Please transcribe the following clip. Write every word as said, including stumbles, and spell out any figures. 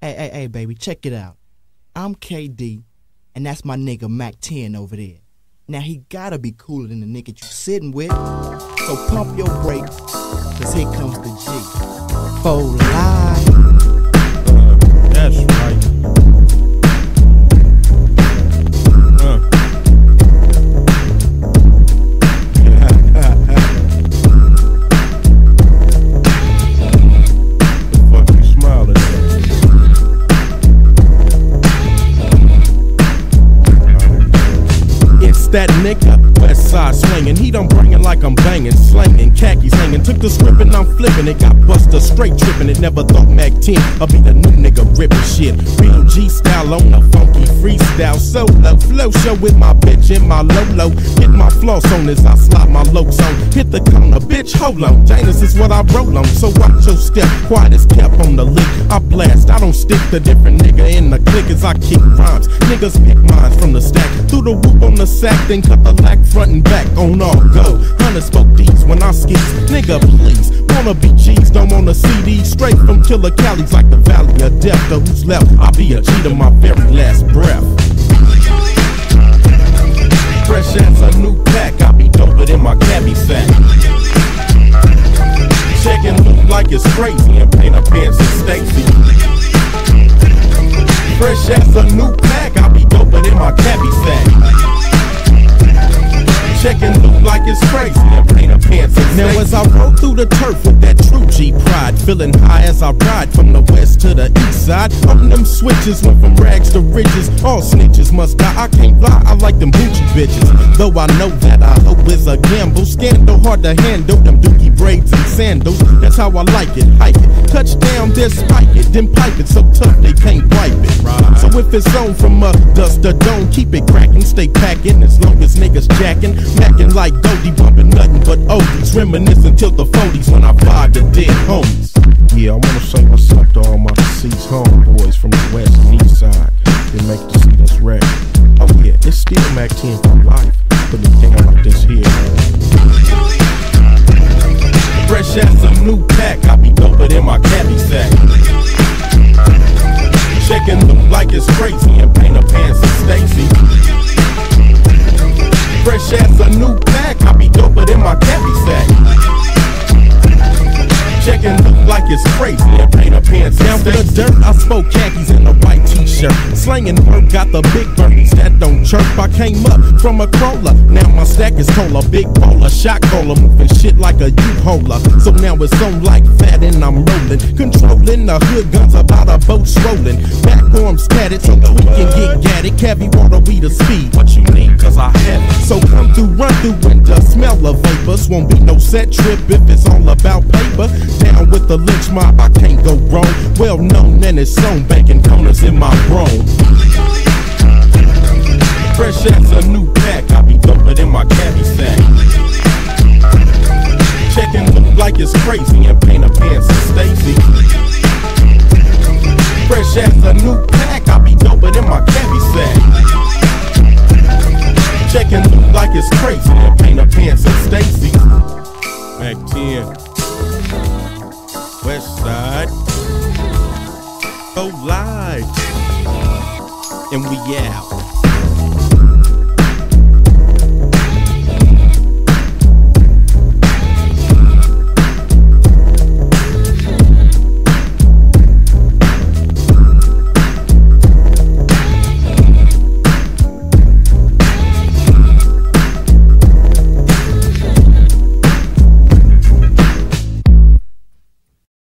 Hey, hey, hey, baby, check it out. I'm K-Dee, and that's my nigga Mack ten over there. Now he gotta be cooler than the nigga you sittin' with. So pump your brakes, cause here comes the G. For life. Uh, that's right. Uh. The fuck you smiling at? It's that nigga, west side swingin'. He done bringin' like I'm bangin', slangin', khakis hangin'. Took the scrippin', I'm flippin'. It got bustas straight trippin'. It never thought Mack ten I'll be the new nigga rippin' shit. Real G style on a funky freestyle solo flow show with my bitch in my Lolo. Get my floss on as I slide my locs on. Hit the corner, bitch, hold on. Janus is what I roll on. So watch your step, quiet as kept on the lick. I blast, I don't stick the different nigga in the click as I kick rhymes. Niggas pick mines from the stack. Through the whoop on the sack, then cut the lack front and back on all go. Hunter spoke these when I skis. Nigga, please. Wanna be G's, don't wanna C D. Straight from Killer Cali's like the Valley of Death. To who's left, I'll be a G to my very last breath. Fresh as a new pack, I'll be doper than my cabbie sack. Checking loot like it's crazy and paint her pants and Stacy. Fresh as a new pack, I'll be doper than my cabbie sack. Checking loot like it's crazy and paint her pants and Now as I roll through the turf with that true G pride, feeling high as I ride from the west to the east side. On them switches, went from rags to riches. All snitches must die, I can't lie, I like them bougie bitches. Though I know that I hope is a gamble. Scandal hard to handle, them dookie braids and sandals. That's how I like it, hike it. Touchdown, then spike it, then pipe it so tough they can't wipe it. So if it's on from a dust to dome, keep it cracking, stay packing as long as niggas jacking. Mackin' like Goldie, bumpin' nothing but oldies. Reminiscing till the forties when I vibe the dead homies. Yeah, I wanna say what's up to all my deceased homeboys from the west and east side. They make to see this record. Oh yeah, it's still Mack ten for life. Put it down like this here. Fresh as a new pack, I be doper than my cabbie sack. Checking loot like it's crazy and paint her pants and Stacy. Fresh as a new pack, I be doper than my cabbie sack. Checking look like it's crazy and paint her pants down for the dirt. I spoke khakis in a white t-shirt. Slangin work, got the big birdies that don't chirp. I came up from a crawler, now my stack is taller. Big bowler, shot caller, moving shit like a U-holer. So now it's on like fat and I'm rolling, controlling the hood guns about a boat rolling. Back arms tatted so we can get gatted. Cabbie water, we the speed. What you need? Cause I have it. So come through, run through winter, smell of vapors. Won't be no set trip if it's all about paper. Down with the lynch mob, I can't go wrong. Well known and it's on, banking corners in my room. Fresh as a new pack, I be doper than my cabbie sack. Checking look like it's crazy and paint her pants and Stacy. Fresh as a new pack, I be doper than my cabbie sack. Checking look like it's crazy and paint her pants and Stacy. Mack ten, west side, oh live, and we out.